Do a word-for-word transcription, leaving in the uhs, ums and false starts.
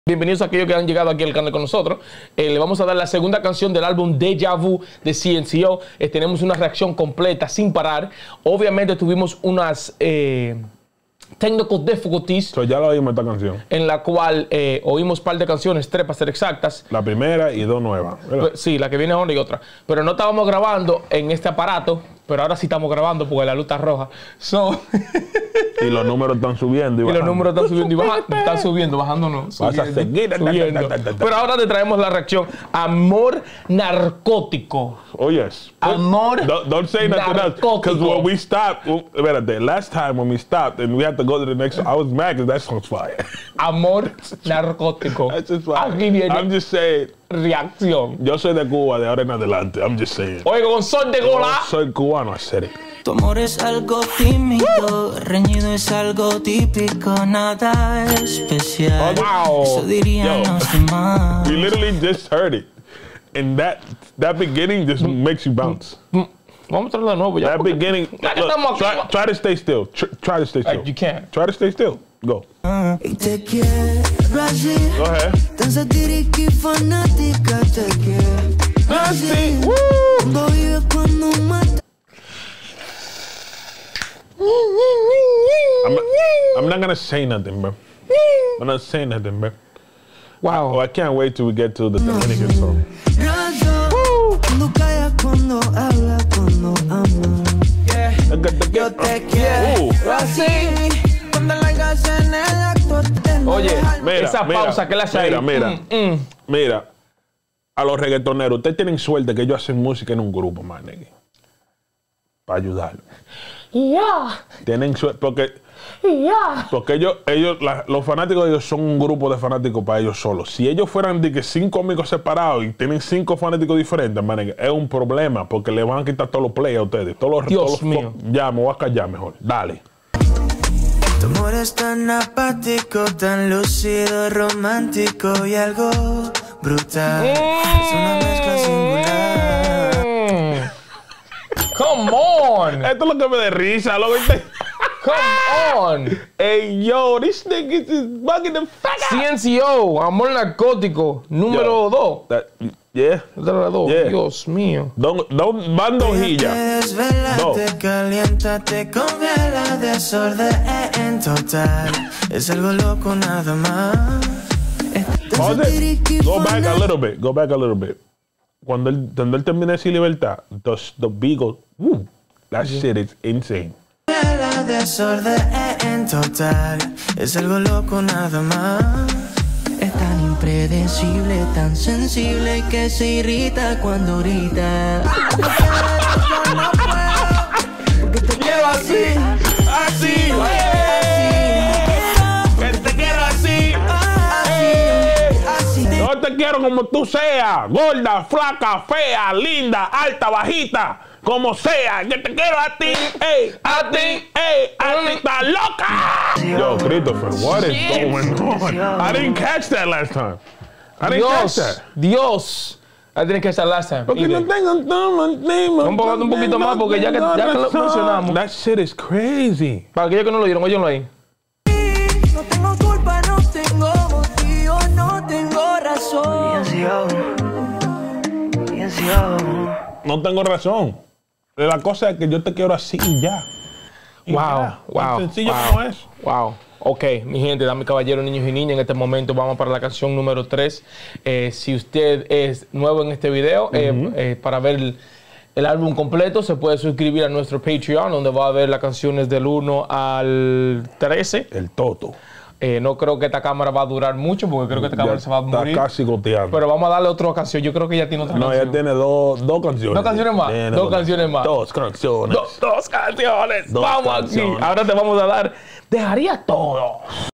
Bienvenidos a aquellos que han llegado aquí al canal con nosotros. Eh, le vamos a dar la segunda canción del álbum Deja Vu de C N C O. Eh, tenemos una reacción completa sin parar. Obviamente tuvimos unas eh, technical difficulties. So, ya lo oímos esta canción. En la cual eh, oímos un par de canciones, tres para ser exactas. La primera y dos nuevas. Pues, sí, la que viene ahora y otra. Pero no estábamos grabando en este aparato. Pero ahora sí estamos grabando porque la luz está roja. So, y los números están subiendo y, y bajando. los números están subiendo y bajando. Están subiendo, bajando no. Vas a Subiendo, seguir. subiendo. Pero ahora te traemos la reacción. Amor narcótico. Oh, yes. Amor Don't, don't say nothing else. Because when we stopped, espérate, last time when we stopped and we had to go to the next, I was mad because that song's fire. Amor narcótico. That's just fire. Aquí viene I'm just saying. Reacción. Yo soy de Cuba de ahora en adelante. I'm just saying. Oye, con sol de gola. Yo soy cubano, I said it. Tu amor es algo tímido, reñido es algo típico, nada especial. Oh, wow. Eso dirían Yo, los demás. We literally just heard it. And that that beginning just makes you bounce. Vamos a traerlo de nuevo ya. That beginning. Ya que Look, estamos aquí. try, try to stay still. Try, try to stay still. Like, you can't. Try to stay still. Go. Y te quiero así, Go ahead. tan satírica y fanática, te quiero así. Cuando vive, cuando mata. I'm not, I'm not gonna say nothing, bro. I'm not saying nothing, bro. Wow. Oh, I can't wait till we get to the Dominican song. Cuando calla, cuando habla, cuando ama. Yo te quiero Ooh. así. Cuando la hagas en el acto. Oye, Mira, esa mira, pausa que la hace mira, ahí. mira, Mm, mm. mira. A los reggaetoneros, ustedes tienen suerte que ellos hacen música en un grupo, man, nigga. Para ayudarlos. Yeah, Tienen suerte porque, yeah. porque ellos, ellos la- los fanáticos de ellos son un grupo de fanáticos para ellos solos. Si ellos fueran de que cinco amigos separados y tienen cinco fanáticos diferentes, man, nigga, es un problema porque le van a quitar todos los play a ustedes. Todos los, Dios todos los- mío. Ya, me voy a callar mejor. Dale. Tu amor es tan apático, tan lúcido, romántico y algo brutal. Es una mezcla singular. Mm. Come on. Esto es lo que me da risa, loco. Come on. Hey, yo, this nigga is bugging the fuck out. C N C O, amor narcótico, número dos. That, yeah. dos. Yeah. Dios mío. Don, don, van dos Te hillas. desvela, No. te calienta, te congela, desorden en total. Es algo loco nada más. Es tan Pause satírica y it. Go back a fanática. little bit. Go back a little bit. Cuando él, cuando él termina de decir libertad, the, the beagle, woo, that shit is insane. La desorden en total. Es algo loco nada más. Es tan impredecible, tan sensible que se irrita cuando grita. Porque te quiero así, Así, que te quiero así. así. Yo te quiero como tú seas, gorda, flaca, fea, linda, alta, bajita, como sea. Yo te quiero a ti, ey, a ti, ey, a ti, estás loca. Yo, Christopher, what is going on? I didn't catch that last time. I didn't catch Dios, that. Dios. I didn't catch that last time. Porque either. no tengo Un poco- un poquito más, porque ya que- ya que lo mencionamos. That shit is crazy. Para aquellos que no lo vieron, óyenlo ahí. No tengo culpa, no tengo motivo, no tengo razón. No tengo razón. La cosa es que yo te quiero así y ya. Y Wow, ya. wow. Tan sencillo wow, como es. Wow. Ok, mi gente, damas y caballeros, niños y niñas, en este momento vamos para la canción número tres. Eh, si usted es nuevo en este video, eh, eh, para ver el, el álbum completo, se puede suscribir a nuestro Patreon, donde va a ver las canciones del uno al trece. El toto. Eh, no creo que esta cámara va a durar mucho, porque creo que esta cámara Ya se va a está morir. casi goteando. Pero vamos a darle otra canción. Yo creo que ya tiene otra No, canción. ella tiene dos, dos canciones. Dos canciones más, Tiene dos canciones más. Dos canciones. Do- dos canciones. Dos vamos canciones. aquí. Ahora te vamos a dar. Dejaría todo.